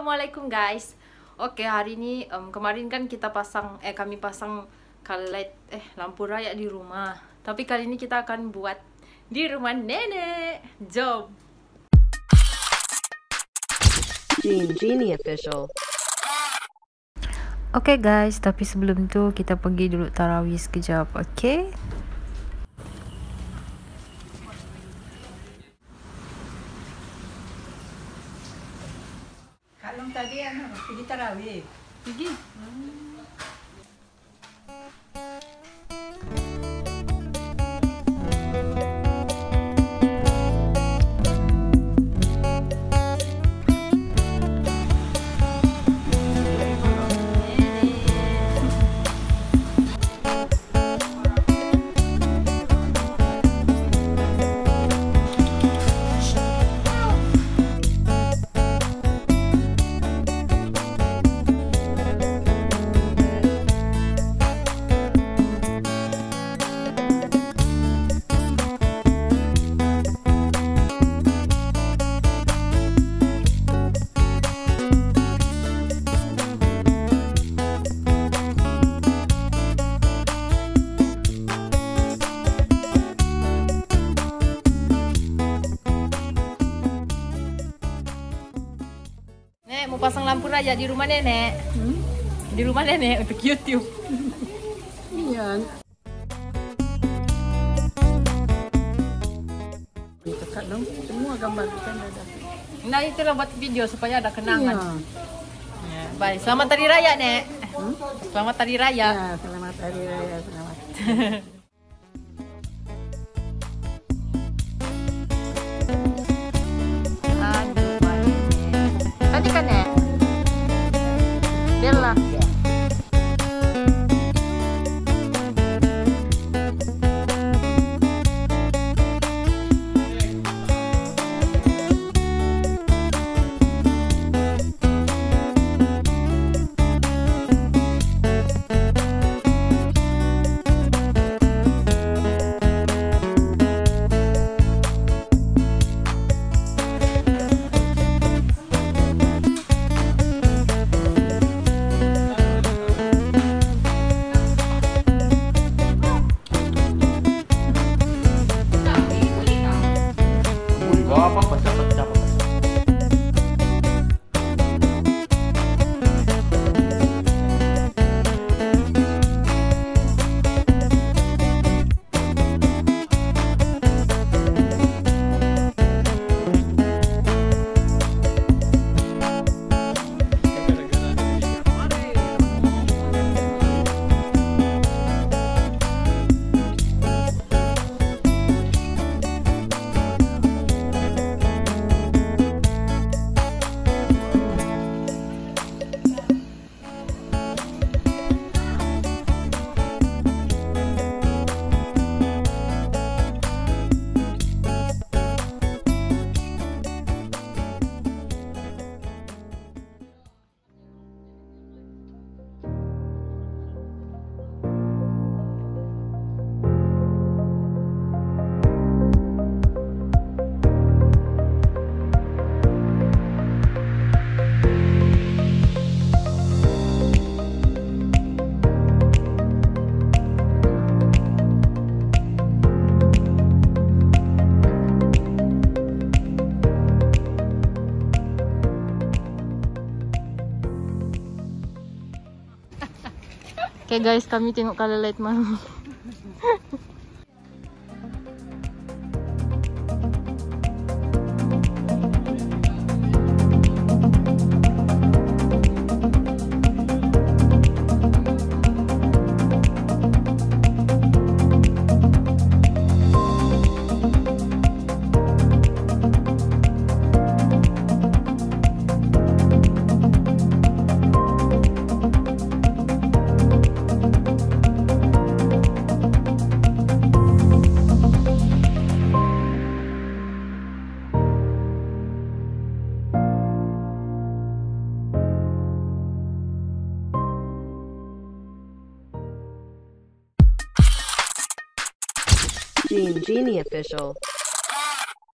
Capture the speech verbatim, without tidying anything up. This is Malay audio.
Assalamualaikum guys. Oke, hari ini um, kemarin kan kita pasang eh kami pasang color light eh lampu raya di rumah. Tapi kali ini kita akan buat di rumah nenek. Jom. Gene Genie Official. Oke guys, tapi sebelum itu kita pergi dulu tarawih sekejap, oke? Kalau tadi ano, pergi tarawih. Pergi. Nek, mau pasang lampu raya di rumah nenek. Hmm? Di rumah nenek untuk YouTube. Iya. Dekat dong, semua gambar kita ada. Nah, itulah buat video supaya ada kenangan. Iya. Ya, baik, selamat hari raya, Nek. Hmm? Selamat hari raya. Ya, selamat hari raya, selamat. Aduh, baik. Tadi kan, Nek? Bella. Apa baca-baca apa? Oke guys, kami tengok color light malam. Gene Genie Official.